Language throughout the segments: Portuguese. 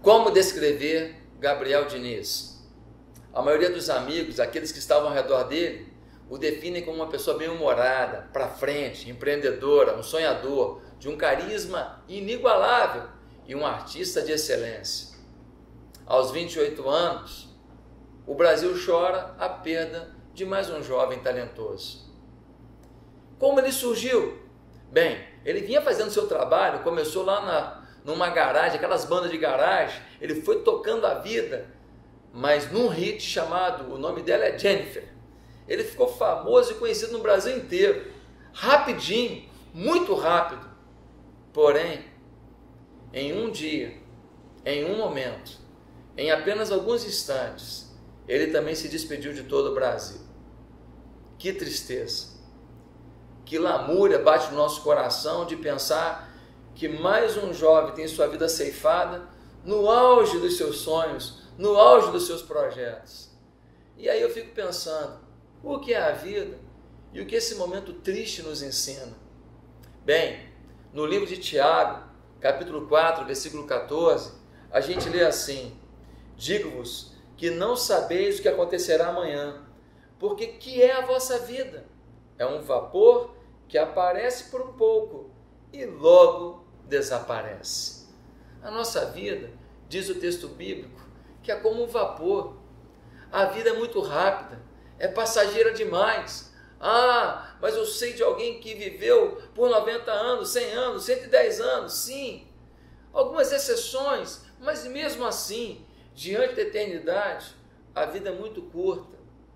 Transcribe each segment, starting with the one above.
Como descrever Gabriel Diniz? A maioria dos amigos, aqueles que estavam ao redor dele, o definem como uma pessoa bem-humorada, para frente, empreendedora, um sonhador, de um carisma inigualável e um artista de excelência. Aos 28 anos, o Brasil chora a perda de mais um jovem talentoso. Como ele surgiu? Bem, ele vinha fazendo seu trabalho, começou lá numa garagem, aquelas bandas de garagem, ele foi tocando a vida, mas num hit chamado, o nome dela é Jennifer. Ele ficou famoso e conhecido no Brasil inteiro, rapidinho, muito rápido. Porém, em um dia, em um momento, em apenas alguns instantes, ele também se despediu de todo o Brasil. Que tristeza, que lamúria bate no nosso coração de pensar que mais um jovem tem sua vida ceifada no auge dos seus sonhos, no auge dos seus projetos. E aí eu fico pensando, o que é a vida e o que esse momento triste nos ensina? Bem, no livro de Tiago, capítulo 4, versículo 14, a gente lê assim: digo-vos que não sabeis o que acontecerá amanhã, porque que é a vossa vida? É um vapor que aparece por um pouco e logo desaparece. A nossa vida, diz o texto bíblico, que é como um vapor. A vida é muito rápida, é passageira demais. Ah, mas eu sei de alguém que viveu por 90 anos, 100 anos, 110 anos, sim. Algumas exceções, mas mesmo assim, diante da eternidade, a vida é muito curta.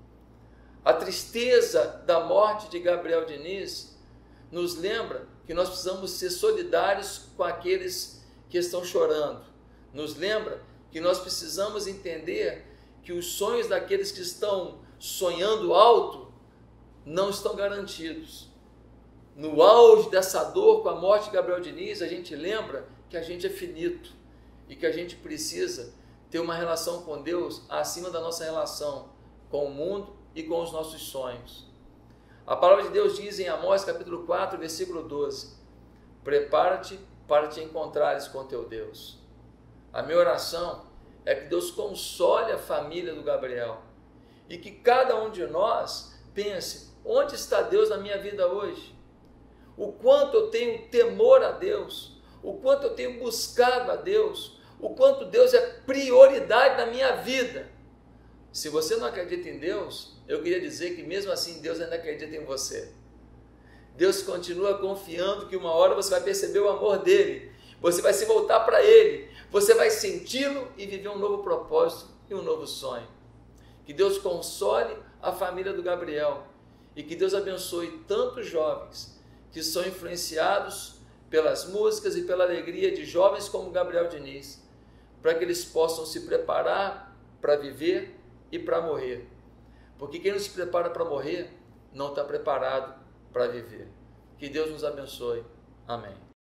A tristeza da morte de Gabriel Diniz nos lembra que nós precisamos ser solidários com aqueles que estão chorando. Nos lembra que nós precisamos entender que os sonhos daqueles que estão sonhando alto não estão garantidos. No auge dessa dor com a morte de Gabriel Diniz, a gente lembra que a gente é finito e que a gente precisa ter uma relação com Deus acima da nossa relação com o mundo e com os nossos sonhos. A palavra de Deus diz em Amós capítulo 4, versículo 12: prepara-te para te encontrares com teu Deus. A minha oração é que Deus console a família do Gabriel e que cada um de nós pense: onde está Deus na minha vida hoje? O quanto eu tenho temor a Deus, o quanto eu tenho buscado a Deus, o quanto Deus é prioridade na minha vida. Se você não acredita em Deus, eu queria dizer que mesmo assim Deus ainda acredita em você. Deus continua confiando que uma hora você vai perceber o amor dele, você vai se voltar para ele, você vai senti-lo e viver um novo propósito e um novo sonho. Que Deus console a família do Gabriel e que Deus abençoe tantos jovens que são influenciados pelas músicas e pela alegria de jovens como Gabriel Diniz, para que eles possam se preparar para viver e para morrer. Porque quem não se prepara para morrer não está preparado para viver. Que Deus nos abençoe. Amém.